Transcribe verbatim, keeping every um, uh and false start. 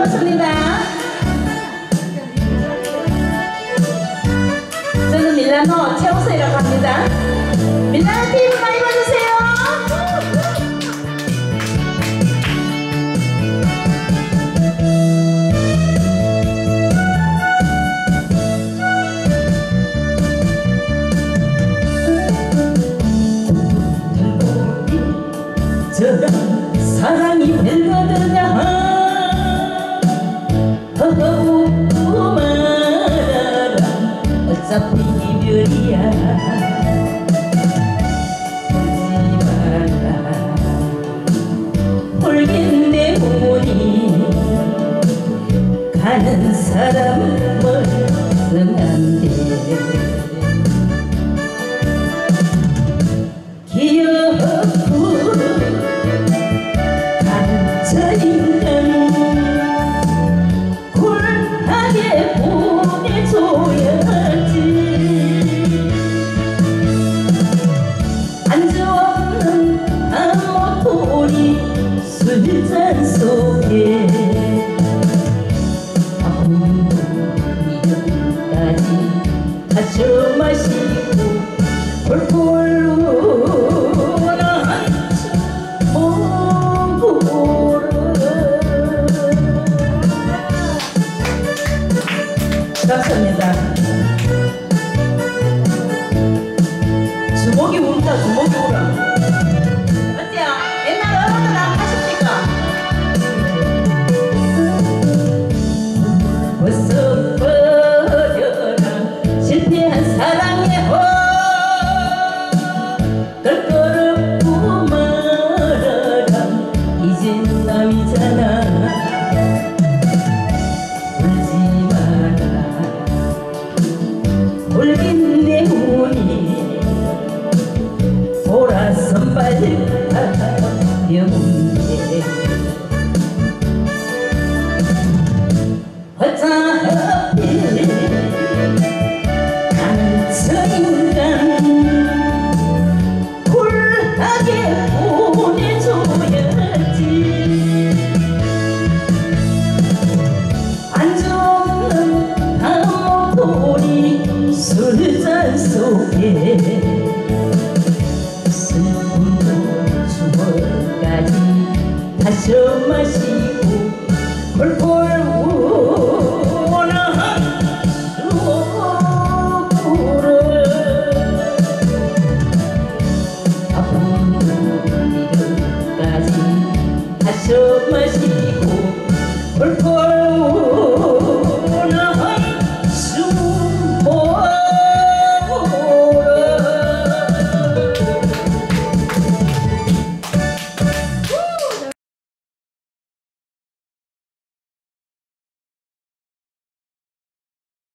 반갑습니다. 저는 밀라노 최우서이라고 합니다. 밀라노 티비 많이 봐주세요. 저랑 사랑이 별거더냐 허허우 말아라 어차피 이별이야 울지 마라 울긴 내 몸이 가는 사람은 멀쩡한데 기억으로 저 인간 쿨하게 보내줘야지 안주 없는 암모토리 술잔 속에 아무도 미련까지 다쳐 마시고 폴폴 우는 감사합니다. 주먹이 울다 주먹이 울어. 어때요? 옛날 어른들 안 하십니까? 벌써 버려라 실패한 사랑의 호 걸걸었고 말아라 이젠 남이잖아 울긴 내 운이 돌아선 발가병인데 어차피 나는 저 인간 쿨하게 보내줘야지 안주 없는 암모토리 술잔 속에 슬픔도 추억까지 다셔 마시고 폴폴 우는 추억으로 아픈 이름까지 다셔 마시고 폴폴